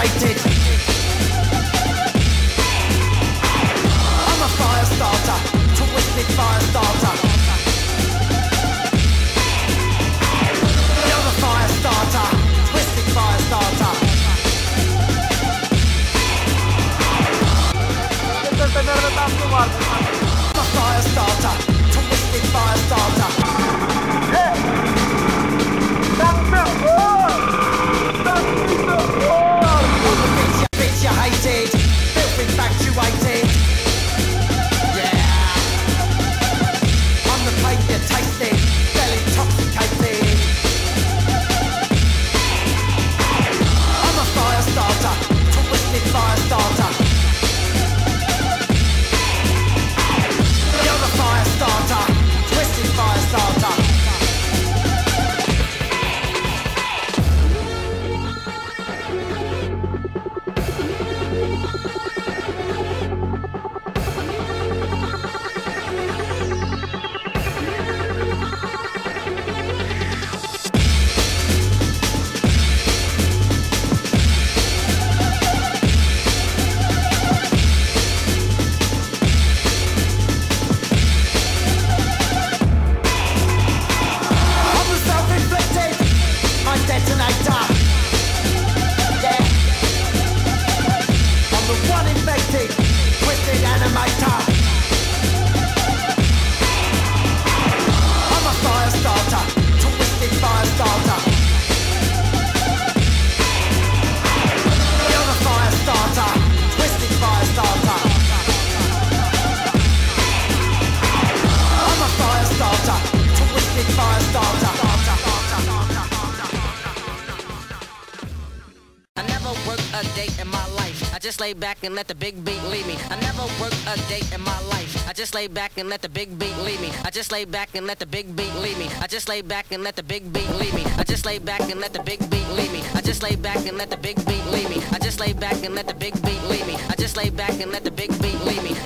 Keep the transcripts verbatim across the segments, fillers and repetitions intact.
infatuated. I'm a fire starter, twisted fire starter. You're a fire starter, twisted fire starter. I'm a fire starter, twisted fire starter. Bitch, you hated, filth infatuated. Yeah, I'm the pain you tasted, fell intoxicated. I'm a fire starter, twisted fire starter. You're the fire starter, twisted fire starter. Lay back and let the big beat lead me. I never worked a day in my life. I just lay back and let the big beat lead me. I just lay back and let the big beat lead me. I just lay back and let the big beat lead me. I just lay back and let the big beat lead me. I just lay back and let the big beat lead me. I just lay back and let the big beat lead me. I just lay back and let the big beat lead me.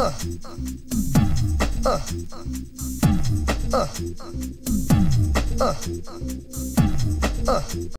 Uh. Uh.